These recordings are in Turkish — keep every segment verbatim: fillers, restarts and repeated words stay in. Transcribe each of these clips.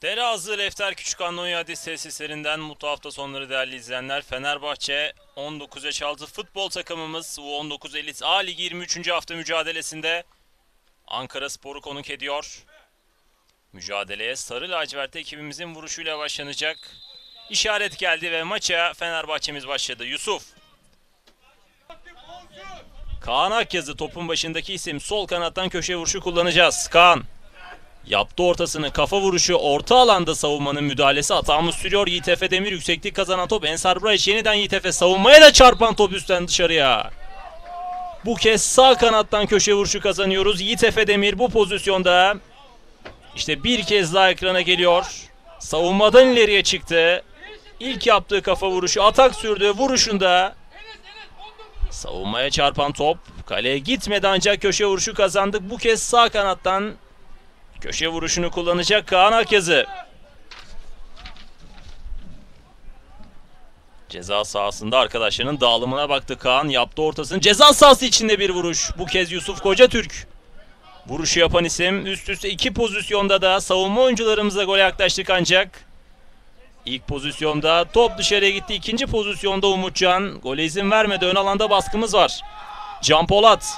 Elazığ Lefter Küçükhan Nonya Hadis tesislerinden mutlu hafta sonları değerli izleyenler. Fenerbahçe on dokuz yaş altı futbol takımımız U on dokuz Elit A Ligi yirmi üçüncü hafta mücadelesinde Ankaraspor'u konuk ediyor. Mücadeleye sarı lacivert ekibimizin vuruşuyla başlanacak. İşaret geldi ve maça Fenerbahçe'miz başladı. Yusuf. Kaan Akyazı topun başındaki isim, sol kanattan köşe vuruşu kullanacağız. Kaan. Yaptı ortasını, kafa vuruşu, orta alanda savunmanın müdahalesi, hatamız sürüyor. Yiğit Efe Demir, yükseklik kazanan top. Ensar Brayiç yeniden Yiğit Efe, savunmaya da çarpan top üstten dışarıya. Bu kez sağ kanattan köşe vuruşu kazanıyoruz. Yiğit Efe Demir bu pozisyonda işte bir kez daha ekrana geliyor. Savunmadan ileriye çıktı. İlk yaptığı kafa vuruşu, atak sürdüğü vuruşunda savunmaya çarpan top kaleye gitmedi ancak köşe vuruşu kazandık. Bu kez sağ kanattan köşe vuruşunu kullanacak Kaan Akyazı. Ceza sahasında arkadaşlarının dağılımına baktı Kaan. Yaptı ortasını. Ceza sahası içinde bir vuruş. Bu kez Yusuf Kocatürk. Vuruşu yapan isim. Üst üste iki pozisyonda da savunma oyuncularımızla gole yaklaştık ancak İlk pozisyonda top dışarıya gitti. İkinci pozisyonda Umutcan. Gole izin vermedi. Ön alanda baskımız var. Can Polat.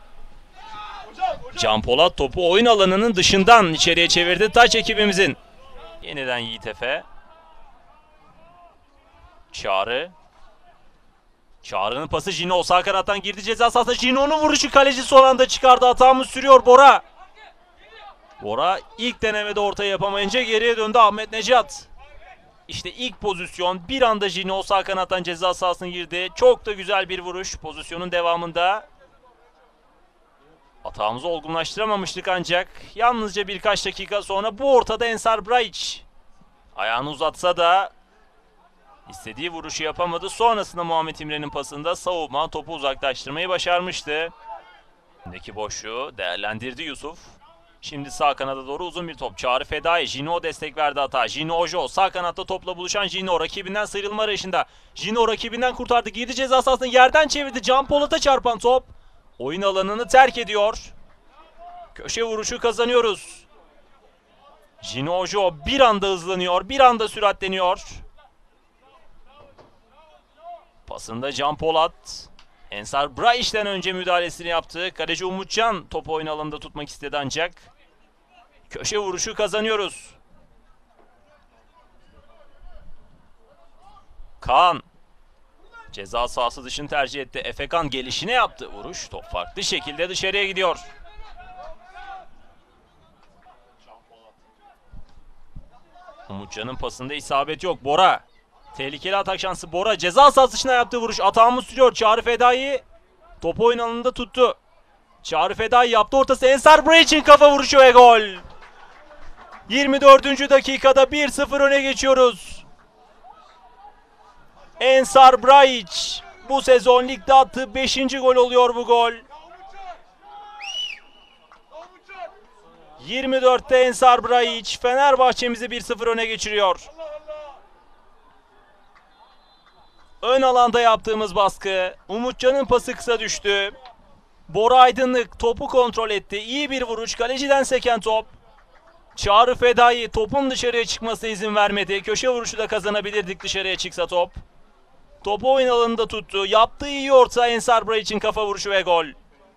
Can Polat topu oyun alanının dışından içeriye çevirdi taç ekibimizin. Yeniden Yiğit Efe. Çağrı. Çağrı'nın pası Jino sağ kanattan girdi ceza sahasına. Jino'nun vuruşu kaleci son anda çıkardı. Hatamız sürüyor Bora. Bora ilk denemede ortaya yapamayınca geriye döndü Ahmet Necat. İşte ilk pozisyon, bir anda Jino sağ kanattan ceza sahasına girdi. Çok da güzel bir vuruş. Pozisyonun devamında hatamızı olgunlaştıramamıştık ancak yalnızca birkaç dakika sonra bu ortada Ensar Brayiç ayağını uzatsa da istediği vuruşu yapamadı. Sonrasında Muhammed İmre'nin pasında savunma topu uzaklaştırmayı başarmıştı. Öndeki boşluğu değerlendirdi Yusuf. Şimdi sağ kanada doğru uzun bir top. Çağrı Fedai. Jino destek verdi hata. Jino Ojo. Sağ kanatta topla buluşan Jino. Rakibinden sıyrılma arayışında. Jino rakibinden kurtardı. Girdi ceza sahasını yerden çevirdi. Can Polat'a çarpan top oyun alanını terk ediyor. Köşe vuruşu kazanıyoruz. Jino Ojo bir anda hızlanıyor. Bir anda süratleniyor. Pasında Can Polat. Ensar Brayiç'ten önce müdahalesini yaptı. Kaleci Umutcan topu oyun alanında tutmak istedi ancak köşe vuruşu kazanıyoruz. Kaan. Ceza sahası dışını tercih etti. Efekan gelişine yaptı. Vuruş top farklı şekilde dışarıya gidiyor. Umutcan'ın pasında isabet yok. Bora. Tehlikeli atak şansı Bora. Ceza sahası dışına yaptığı vuruş. Atağımız sürüyor. Çağrı Fedai topu oyun alanında tuttu. Çağrı Fedai yaptı ortası. Ensar Brayiç'in kafa vuruşu ve gol. yirmi dördüncü dakikada bir sıfır öne geçiyoruz. Ensar Brayiç bu sezon ligde attığı beşinci gol oluyor bu gol. yirmi dörtte Ensar Brayiç Fenerbahçe'mizi bir sıfır öne geçiriyor. Ön alanda yaptığımız baskı. Umutcan'ın pası kısa düştü. Bora Aydınlık topu kontrol etti. İyi bir vuruş. Kaleciden seken top. Çağrı Fedai topun dışarıya çıkmasına izin vermedi. Köşe vuruşu da kazanabilirdik dışarıya çıksa top. Topu oyun alanında tuttu. Yaptığı iyi orta Ensar Brayiç'in kafa vuruşu ve gol.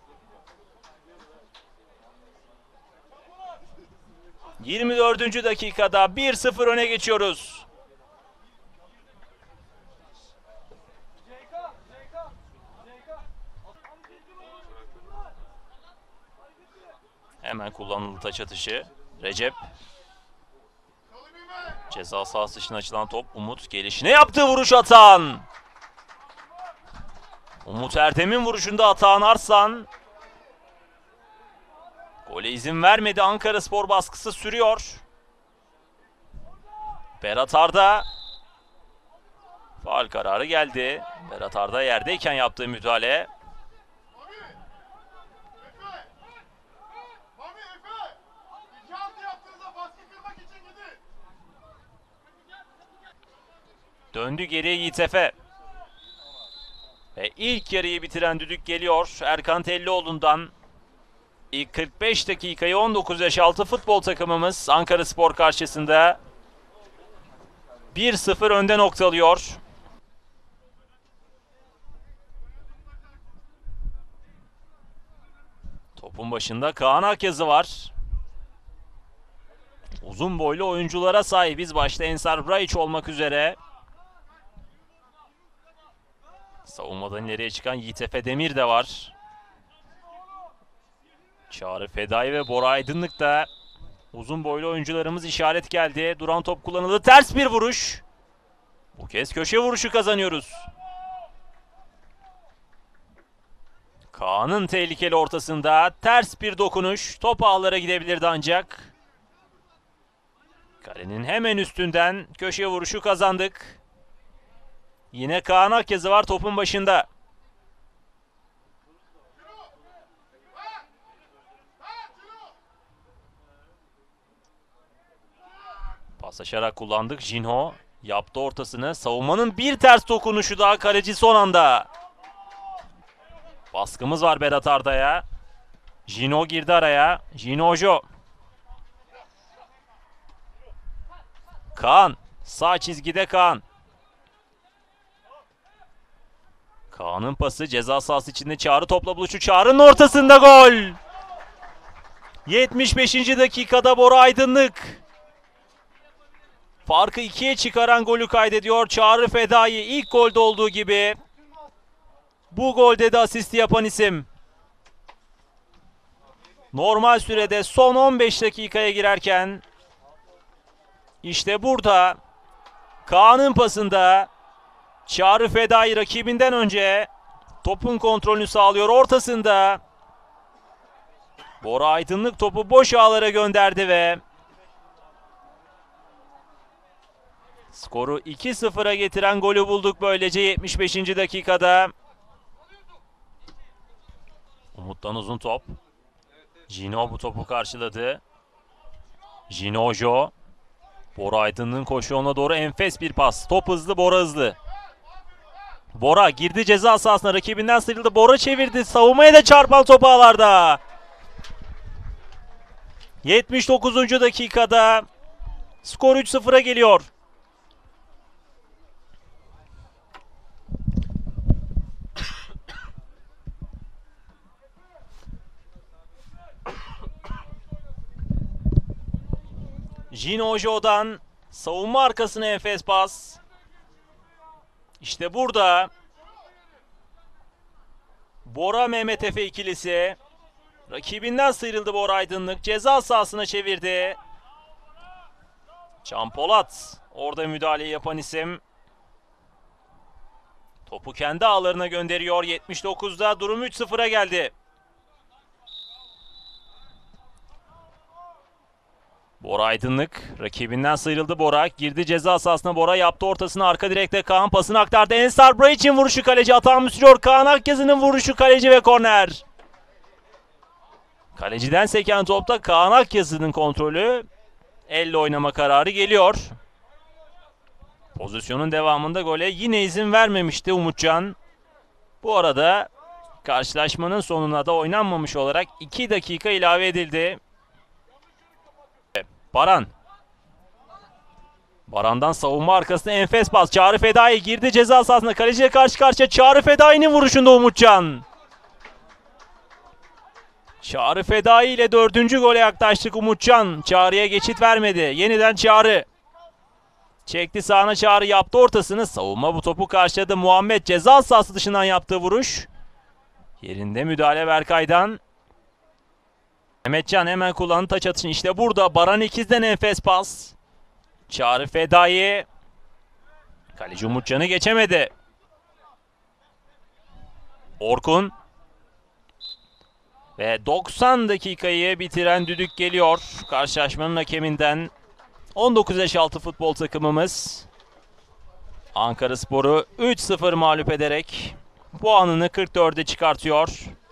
yirmi dördüncü dakikada bir sıfır öne geçiyoruz. Hemen kullanıldı taç atışı. Recep. Ceza sahası dışına açılan top. Umut gelişine yaptığı vuruş Atan. Umut Erdem'in vuruşunda Atan Arslan. Gole izin vermedi. Ankaraspor baskısı sürüyor. Berat Arda. Faul kararı geldi. Berat Arda yerdeyken yaptığı müdahale. Döndü geriye Yiğit Efe. Ve ilk yarıyı bitiren düdük geliyor Erkan Tellioğlu'ndan. İlk kırk beş dakikayı on dokuz yaş altı futbol takımımız Ankaraspor karşısında bir sıfır önde noktalıyor. Topun başında Kaan Akyazı var. Uzun boylu oyunculara sahibiz. Başta Ensar Braiç olmak üzere. Savunmadan ileriye çıkan Yiğit Efe Demir de var. Çağrı Fedai ve Bora Aydınlık da uzun boylu oyuncularımız, işaret geldi. Duran top kullanıldı. Ters bir vuruş. Bu kez köşe vuruşu kazanıyoruz. Kaan'ın tehlikeli ortasında ters bir dokunuş. Top ağlara gidebilirdi ancak. Kalenin hemen üstünden köşe vuruşu kazandık. Yine Kaan Akyazı var topun başında. Paslaşarak kullandık. Jinho yaptı ortasını. Savunmanın bir ters dokunuşu daha, kaleci son anda. Baskımız var Berat Arda'ya. Jinho girdi araya. Jinho. Kaan. Sağ çizgide Kaan. Kaan'ın pası ceza sahası içinde, Çağrı topla buluşu. Çağrı'nın ortasında gol. yetmiş beşinci dakikada Bora Aydınlık farkı ikiye çıkaran golü kaydediyor. Çağrı Fedai ilk golde olduğu gibi bu golde de asisti yapan isim. Normal sürede son on beş dakikaya girerken işte burada Kaan'ın pasında Çağrı Fedai rakibinden önce topun kontrolünü sağlıyor. Ortasında Bora Aydınlık topu boş ağlara gönderdi ve skoru iki sıfıra getiren golü bulduk böylece yetmiş beşinci dakikada. Umut'tan uzun top. Jinho bu topu karşıladı. Jinho. Bora Aydınlık'ın koşu yoluna doğru enfes bir pas. Top hızlı, Bora hızlı. Bora girdi ceza sahasına, rakibinden sıyrıldı. Bora çevirdi. Savunmaya da çarpan top ağlarda. yetmiş dokuzuncu dakikada skor üç sıfıra geliyor. Jinho'dan savunma arkasına enfes pas. İşte burada Bora Mehmet Efe ikilisi. Rakibinden sıyrıldı Bora Aydınlık. Ceza sahasına çevirdi. Can Polat orada müdahaleyi yapan isim. Topu kendi ağlarına gönderiyor. yetmiş dokuzda durum üç sıfıra geldi. Bora Aydınlık rakibinden sıyrıldı Bora. Girdi ceza sahasına Bora, yaptı ortasını, arka direkte Kaan pasını aktardı. Ensar Braiç'in vuruşu, kaleci atağını sürüyor. Kaan Akyazı'nın vuruşu, kaleci ve korner. Kaleciden seken topta Kaan Akyazı'nın kontrolü. Elle oynama kararı geliyor. Pozisyonun devamında gole yine izin vermemişti Umutcan. Bu arada karşılaşmanın sonuna da oynanmamış olarak iki dakika ilave edildi. Baran. Baran'dan savunma arkasına enfes pas. Çağrı Fedai girdi ceza sahasına. Kaleciyle karşı karşıya. Çağrı Fedai'nin vuruşunda Umutcan. Çağrı Fedai ile dördüncü gole yaklaştık. Umutcan Çağrı'ya geçit vermedi. Yeniden Çağrı. Çekti sağına, Çağrı yaptı ortasını. Savunma bu topu karşıladı. Muhammed ceza sahası dışından yaptığı vuruş. Yerinde müdahale Berkay'dan. Mehmetcan hemen kullandı taç atışını. İşte burada Baran ikizden enfes pas. Çağrı Fedai. Kaleci Umutcan'ı geçemedi. Orkun. Ve doksan dakikayı bitiren düdük geliyor karşılaşmanın hakeminden. on dokuz yaş altı futbol takımımız Ankaraspor'u üç sıfır mağlup ederek puanını kırk dörde çıkartıyor.